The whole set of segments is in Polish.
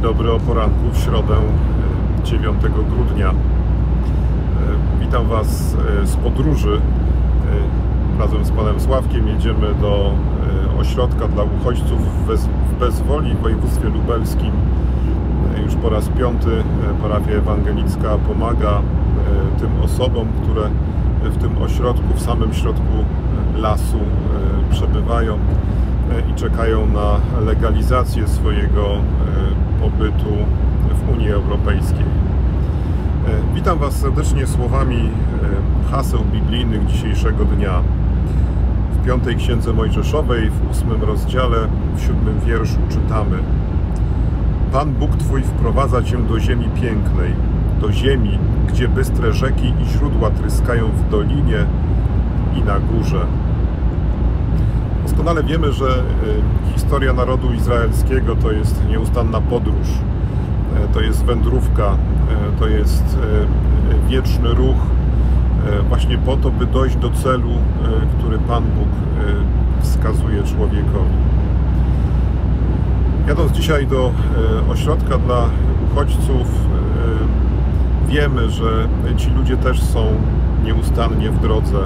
dobry o poranku w środę 9 grudnia. Witam Was z podróży. Razem z panem Sławkiem jedziemy do ośrodka dla uchodźców w Bezwoli w województwie lubelskim. Już po raz 5 parafia ewangelicka pomaga tym osobom, które w tym ośrodku, w samym środku lasu przebywają i czekają na legalizację swojego pobytu w Unii Europejskiej. Witam Was serdecznie słowami haseł biblijnych dzisiejszego dnia. W 5 Księdze Mojżeszowej, w 8 rozdziale, w 7 wierszu czytamy: Pan Bóg Twój wprowadza Cię do ziemi pięknej, do ziemi, gdzie bystre rzeki i źródła tryskają w dolinie i na górze. Doskonale wiemy, że historia narodu izraelskiego to jest nieustanna podróż, to jest wędrówka, to jest wieczny ruch właśnie po to, by dojść do celu, który Pan Bóg wskazuje człowiekowi. Jadąc dzisiaj do ośrodka dla uchodźców, wiemy, że ci ludzie też są nieustannie w drodze,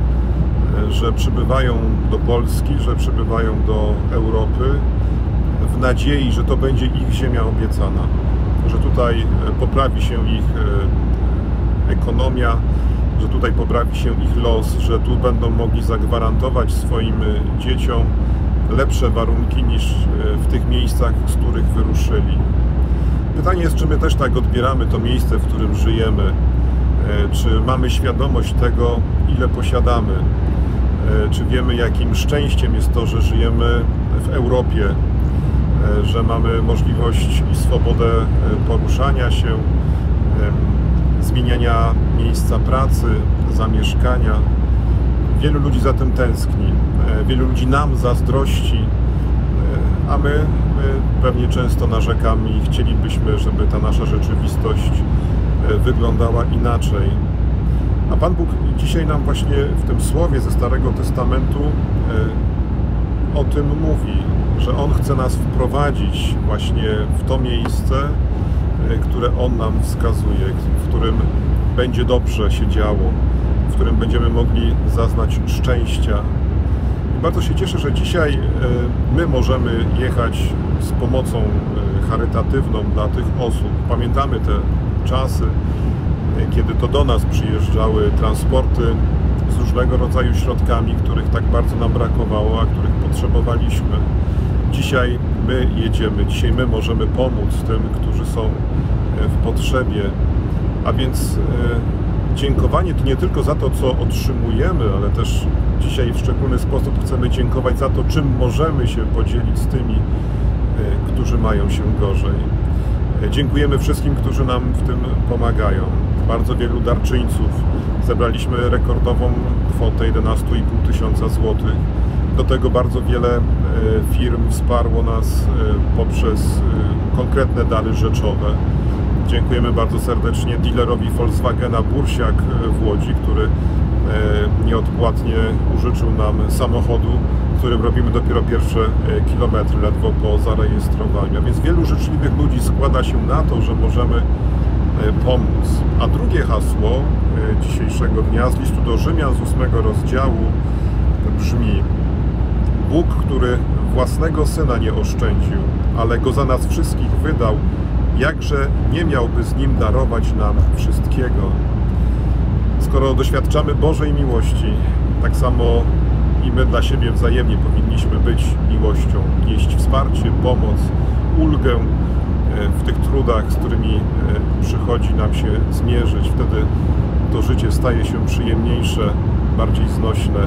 że przybywają do Polski, że przybywają do Europy w nadziei, że to będzie ich ziemia obiecana, że tutaj poprawi się ich ekonomia, że tutaj poprawi się ich los, że tu będą mogli zagwarantować swoim dzieciom lepsze warunki niż w tych miejscach, z których wyruszyli. Pytanie jest, czy my też tak odbieramy to miejsce, w którym żyjemy, czy mamy świadomość tego, ile posiadamy, czy wiemy, jakim szczęściem jest to, że żyjemy w Europie, że mamy możliwość i swobodę poruszania się, zmieniania miejsca pracy, zamieszkania. Wielu ludzi za tym tęskni, wielu ludzi nam zazdrości, a my pewnie często narzekamy i chcielibyśmy, żeby ta nasza rzeczywistość wyglądała inaczej. A Pan Bóg dzisiaj nam właśnie w tym słowie ze Starego Testamentu o tym mówi, że On chce nas wprowadzić właśnie w to miejsce, które On nam wskazuje, w którym będzie dobrze się działo, w którym będziemy mogli zaznać szczęścia. I bardzo się cieszę, że dzisiaj my możemy jechać z pomocą charytatywną dla tych osób. Pamiętamy te czasy, kiedy to do nas przyjeżdżały transporty z różnego rodzaju środkami, których tak bardzo nam brakowało, a których potrzebowaliśmy. Dzisiaj my jedziemy, dzisiaj my możemy pomóc tym, którzy są w potrzebie. A więc dziękowanie to nie tylko za to, co otrzymujemy, ale też dzisiaj w szczególny sposób chcemy dziękować za to, czym możemy się podzielić z tymi, którzy mają się gorzej. Dziękujemy wszystkim, którzy nam w tym pomagają. Bardzo wielu darczyńców. Zebraliśmy rekordową kwotę 11,5 tysiąca złotych. Do tego bardzo wiele firm wsparło nas poprzez konkretne dary rzeczowe. Dziękujemy bardzo serdecznie dealerowi Volkswagena Bursiak w Łodzi, który nieodpłatnie użyczył nam samochodu, którym robimy dopiero pierwsze kilometry, ledwo po zarejestrowaniu. A więc wielu życzliwych ludzi składa się na to, że możemy pomóc. A drugie hasło dzisiejszego dnia z listu do Rzymian z 8 rozdziału brzmi: Bóg, który własnego Syna nie oszczędził, ale Go za nas wszystkich wydał, jakże nie miałby z Nim darować nam wszystkiego. Skoro doświadczamy Bożej miłości, tak samo i my dla siebie wzajemnie powinniśmy być miłością, nieść wsparcie, pomoc, ulgę w tych trudach, z którymi przychodzi nam się zmierzyć. Wtedy to życie staje się przyjemniejsze, bardziej znośne,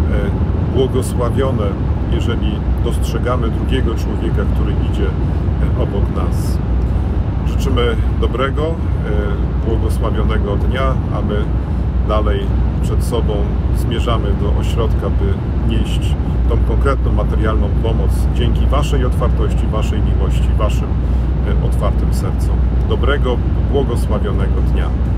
błogosławione, jeżeli dostrzegamy drugiego człowieka, który idzie obok nas. Życzymy dobrego, błogosławionego dnia, a my dalej przed sobą zmierzamy do ośrodka, by nieść tą konkretną materialną pomoc dzięki Waszej otwartości, Waszej miłości, Waszym otwartym sercom. Dobrego, błogosławionego dnia.